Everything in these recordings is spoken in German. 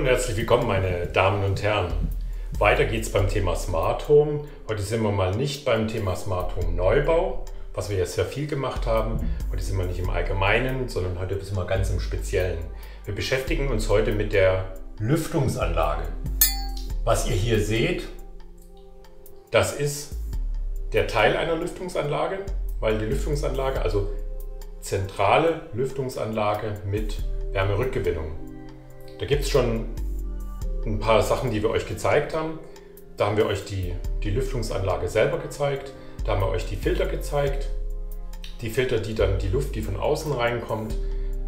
und herzlich willkommen, meine Damen und Herren. Weiter geht's beim Thema Smart Home. Heute sind wir mal nicht beim Thema Smart Home Neubau, was wir jetzt sehr viel gemacht haben. Heute sind wir nicht im Allgemeinen, sondern heute sind wir ganz im Speziellen. Wir beschäftigen uns heute mit der Lüftungsanlage. Was ihr hier seht, das ist der Teil einer Lüftungsanlage, weil die Lüftungsanlage, also zentrale Lüftungsanlage mit Wärmerückgewinnung. Da gibt es schon ein paar Sachen, die wir euch gezeigt haben. Da haben wir euch die Lüftungsanlage selber gezeigt. Da haben wir euch die Filter gezeigt. Die Filter, die dann die Luft, die von außen reinkommt,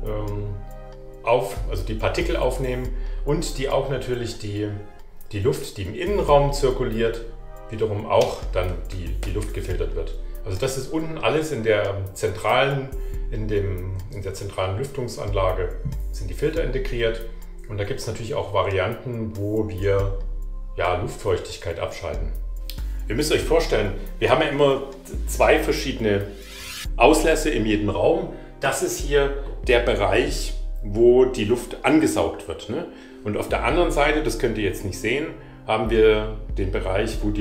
also die Partikel aufnehmen und die auch natürlich die Luft, die im Innenraum zirkuliert, wiederum auch dann die Luft gefiltert wird. Also das ist unten alles in der zentralen Lüftungsanlage sind die Filter integriert. Und da gibt es natürlich auch Varianten, wo wir Luftfeuchtigkeit abschalten. Ihr müsst euch vorstellen, wir haben ja immer zwei verschiedene Auslässe in jedem Raum. Das ist hier der Bereich, wo die Luft angesaugt wird, ne? Und auf der anderen Seite, das könnt ihr jetzt nicht sehen, haben wir den Bereich, wo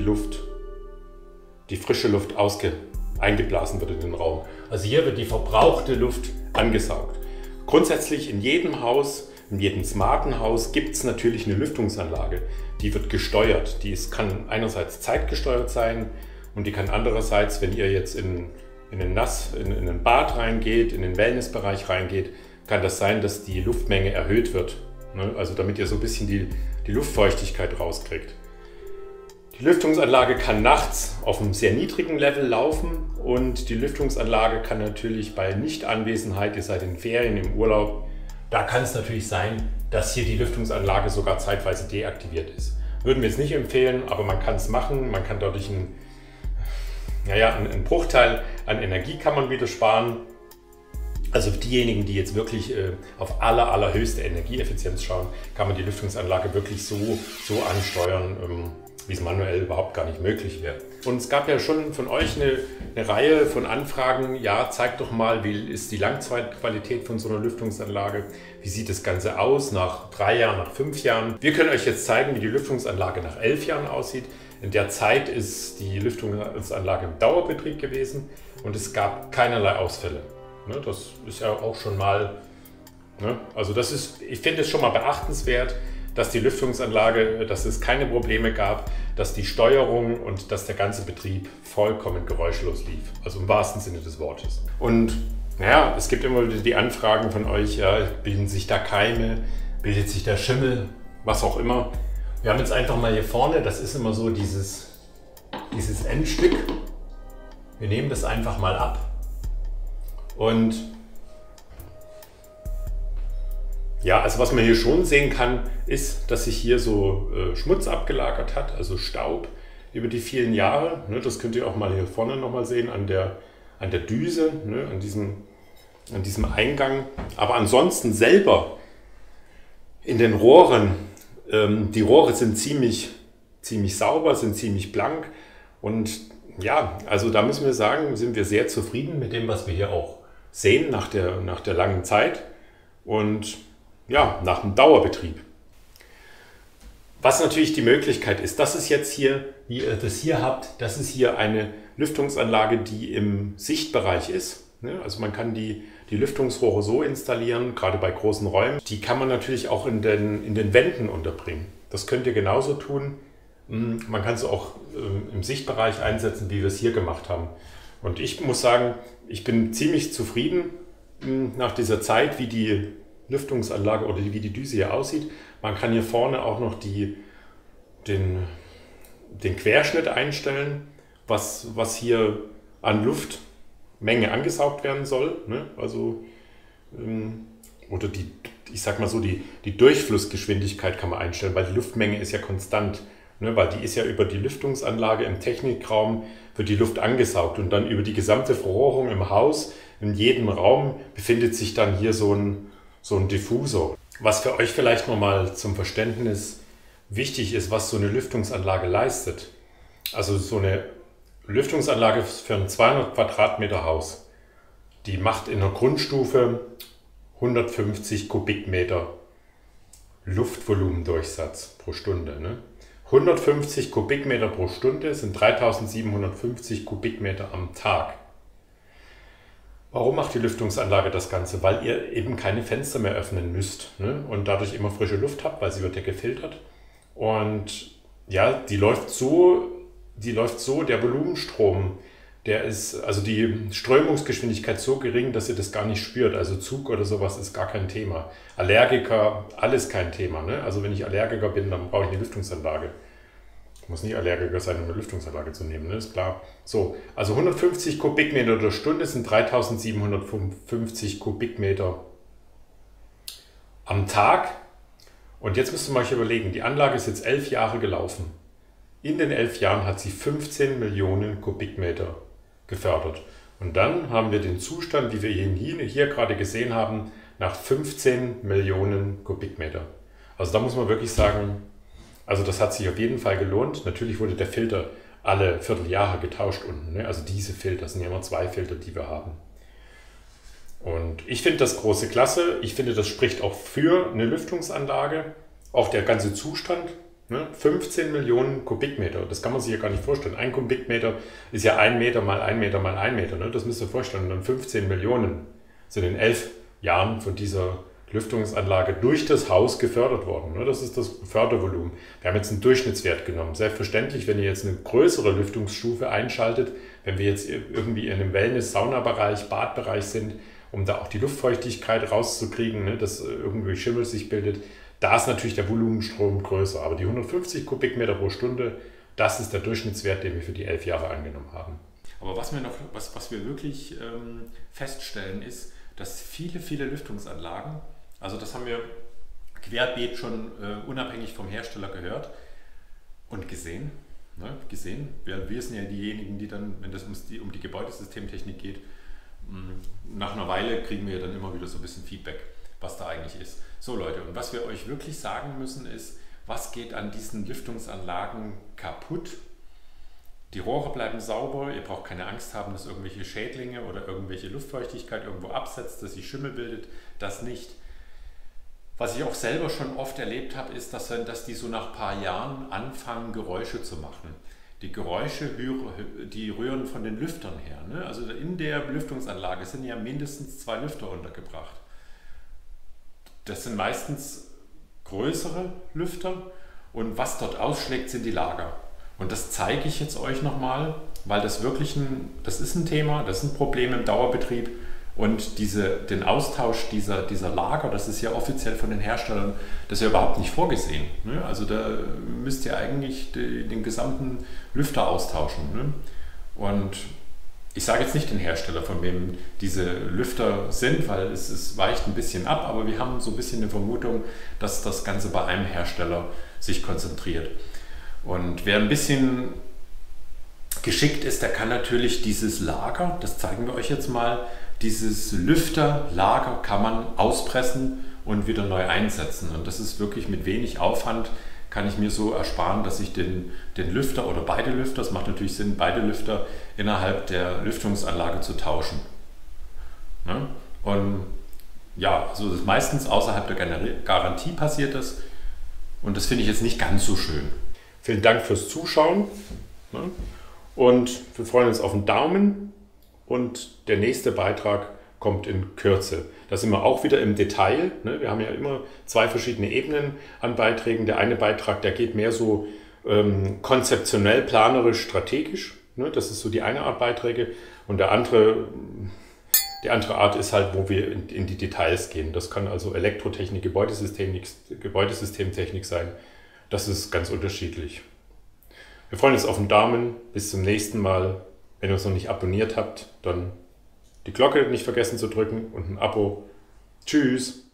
die frische Luft eingeblasen wird in den Raum. Also hier wird die verbrauchte Luft angesaugt. Grundsätzlich in jedem Haus, in jedem smarten Haus gibt es natürlich eine Lüftungsanlage. Die wird gesteuert. Kann einerseits zeitgesteuert sein und die kann andererseits, wenn ihr jetzt in ein Bad reingeht, in den Wellnessbereich reingeht, kann das sein, dass die Luftmenge erhöht wird. Ne? Also damit ihr so ein bisschen die Luftfeuchtigkeit rauskriegt. Die Lüftungsanlage kann nachts auf einem sehr niedrigen Level laufen und die Lüftungsanlage kann natürlich bei Nichtanwesenheit, ihr seid in Ferien, im Urlaub, da kann es natürlich sein, dass hier die Lüftungsanlage sogar zeitweise deaktiviert ist. Würden wir es nicht empfehlen, aber man kann es machen. Man kann dadurch einen Bruchteil an Energie kann man wieder sparen. Also für diejenigen, die jetzt wirklich auf allerhöchste Energieeffizienz schauen, kann man die Lüftungsanlage wirklich so ansteuern, wie es manuell überhaupt gar nicht möglich wäre. Und es gab ja schon von euch eine Reihe von Anfragen, ja, zeigt doch mal, wie ist die Langzeitqualität von so einer Lüftungsanlage, wie sieht das Ganze aus nach 3 Jahren, nach 5 Jahren. Wir können euch jetzt zeigen, wie die Lüftungsanlage nach 11 Jahren aussieht. In der Zeit ist die Lüftungsanlage im Dauerbetrieb gewesen und es gab keinerlei Ausfälle. Das ist ja auch schon mal, also ich finde es schon mal beachtenswert, dass die Lüftungsanlage, dass es keine Probleme gab, dass die Steuerung und dass der ganze Betrieb vollkommen geräuschlos lief. Also im wahrsten Sinne des Wortes. Und es gibt immer wieder die Anfragen von euch, bilden sich da Keime, bildet sich da Schimmel, was auch immer. Wir haben jetzt einfach mal hier vorne, das ist immer so dieses Endstück. Wir nehmen das einfach mal ab und also was man hier schon sehen kann, ist, dass sich hier so Schmutz abgelagert hat, also Staub über die vielen Jahre. Das könnt ihr auch mal hier vorne nochmal sehen an der Düse, an diesem Eingang. Aber ansonsten selber in den Rohren, die Rohre sind ziemlich sauber, sind ziemlich blank. Und also da müssen wir sagen, sind wir sehr zufrieden mit dem, was wir hier auch sehen nach der langen Zeit. Und nach dem Dauerbetrieb. Was natürlich die Möglichkeit ist, das ist jetzt hier, wie ihr das hier habt, das ist hier eine Lüftungsanlage, die im Sichtbereich ist. Also man kann die Lüftungsrohre so installieren, gerade bei großen Räumen. Die kann man natürlich auch in den Wänden unterbringen. Das könnt ihr genauso tun. Man kann es auch im Sichtbereich einsetzen, wie wir es hier gemacht haben. Und ich muss sagen, ich bin ziemlich zufrieden nach dieser Zeit, wie die Lüftungsanlage oder wie die Düse hier aussieht. Man kann hier vorne auch noch den Querschnitt einstellen, was hier an Luftmenge angesaugt werden soll. Also, oder ich sag mal so, die Durchflussgeschwindigkeit kann man einstellen, weil die Luftmenge ist ja konstant. Weil die ist ja über die Lüftungsanlage im Technikraum, wird die Luft angesaugt und dann über die gesamte Verrohrung im Haus, in jedem Raum befindet sich dann hier so ein Diffusor. Was für euch vielleicht nochmal zum Verständnis wichtig ist, was so eine Lüftungsanlage leistet. Also so eine Lüftungsanlage für ein 200 Quadratmeter Haus, die macht in der Grundstufe 150 Kubikmeter Luftvolumendurchsatz pro Stunde. Ne? 150 Kubikmeter pro Stunde sind 3750 Kubikmeter am Tag. Warum macht die Lüftungsanlage das Ganze? Weil ihr eben keine Fenster mehr öffnen müsst, ne? Und dadurch immer frische Luft habt, weil sie wird ja gefiltert. Und ja, die läuft so, der Volumenstrom, der ist, also die Strömungsgeschwindigkeit so gering, dass ihr das gar nicht spürt. Also Zug oder sowas ist gar kein Thema. Allergiker, alles kein Thema. Ne? Also wenn ich Allergiker bin, dann brauche ich eine Lüftungsanlage. Ich muss nicht Allergiker sein, um eine Lüftungsanlage zu nehmen, ne? Ist klar. So, also 150 Kubikmeter pro Stunde sind 3750 Kubikmeter am Tag. Und jetzt müsst ihr euch überlegen, die Anlage ist jetzt 11 Jahre gelaufen. In den 11 Jahren hat sie 15 Millionen Kubikmeter gefördert. Und dann haben wir den Zustand, wie wir ihn hier gerade gesehen haben, nach 15 Millionen Kubikmeter. Also da muss man wirklich sagen, also das hat sich auf jeden Fall gelohnt. Natürlich wurde der Filter alle Vierteljahre getauscht unten. Ne? Also diese Filter sind ja immer 2 Filter, die wir haben. Und ich finde das große Klasse. Ich finde, das spricht auch für eine Lüftungsanlage. Auch der ganze Zustand. Ne? 15 Millionen Kubikmeter. Das kann man sich ja gar nicht vorstellen. Ein Kubikmeter ist ja 1 Meter mal 1 Meter mal 1 Meter. Ne? Das müsst ihr vorstellen. Und dann 15 Millionen sind in 11 Jahren von dieser Lüftungsanlage durch das Haus gefördert worden. Das ist das Fördervolumen. Wir haben jetzt einen Durchschnittswert genommen. Selbstverständlich, wenn ihr jetzt eine größere Lüftungsstufe einschaltet, wenn wir jetzt irgendwie in einem Wellness-Saunabereich, Badbereich sind, um da auch die Luftfeuchtigkeit rauszukriegen, dass irgendwie Schimmel sich bildet, da ist natürlich der Volumenstrom größer. Aber die 150 Kubikmeter pro Stunde, das ist der Durchschnittswert, den wir für die 11 Jahre angenommen haben. Aber was wir wirklich feststellen, ist, dass viele Lüftungsanlagen, also das haben wir querbeet schon unabhängig vom Hersteller gehört und gesehen. Ne? Wir sind ja diejenigen, die dann, wenn es um die Gebäudesystemtechnik geht, nach einer Weile kriegen wir dann immer wieder so ein bisschen Feedback, was da eigentlich ist. So Leute, und was wir euch wirklich sagen müssen ist, was geht an diesen Lüftungsanlagen kaputt? Die Rohre bleiben sauber, ihr braucht keine Angst haben, dass irgendwelche Schädlinge oder irgendwelche Luftfeuchtigkeit irgendwo absetzt, dass sich Schimmel bildet, das nicht. Was ich auch selber schon oft erlebt habe, ist, dass die so nach ein paar Jahren anfangen, Geräusche zu machen. Die Geräusche, die rühren von den Lüftern her. Ne? Also in der Lüftungsanlage sind ja mindestens 2 Lüfter untergebracht. Das sind meistens größere Lüfter und was dort ausschlägt, sind die Lager. Und das zeige ich jetzt euch nochmal, weil das wirklich das ist ein Thema, das ist ein Problem im Dauerbetrieb. Und den Austausch dieser Lager, das ist ja offiziell von den Herstellern, das ist ja überhaupt nicht vorgesehen. Ne? Also da müsst ihr eigentlich den gesamten Lüfter austauschen. Ne? Und ich sage jetzt nicht den Hersteller, von wem diese Lüfter sind, weil es weicht ein bisschen ab, aber wir haben so ein bisschen eine Vermutung, dass das Ganze bei einem Hersteller sich konzentriert. Und wer ein bisschen geschickt ist, der kann natürlich dieses Lager, das zeigen wir euch jetzt mal, dieses Lüfterlager kann man auspressen und wieder neu einsetzen. Und das ist wirklich mit wenig Aufwand, kann ich mir so ersparen, dass ich den Lüfter oder beide Lüfter, es macht natürlich Sinn, beide Lüfter innerhalb der Lüftungsanlage zu tauschen. Ne? Und ja, also das ist meistens außerhalb der Garantie passiert das. Und das finde ich jetzt nicht ganz so schön. Vielen Dank fürs Zuschauen. Ne? Und wir freuen uns auf einen Daumen. Und der nächste Beitrag kommt in Kürze. Da sind wir auch wieder im Detail. Ne? Wir haben ja immer 2 verschiedene Ebenen an Beiträgen. Der eine Beitrag, der geht mehr so konzeptionell, planerisch, strategisch. Ne? Das ist so die eine Art Beiträge. Und die andere Art ist halt, wo wir in die Details gehen. Das kann also Elektrotechnik, Gebäudesystemtechnik sein. Das ist ganz unterschiedlich. Wir freuen uns auf einen Daumen. Bis zum nächsten Mal. Wenn ihr uns noch nicht abonniert habt, dann die Glocke nicht vergessen zu drücken und ein Abo. Tschüss!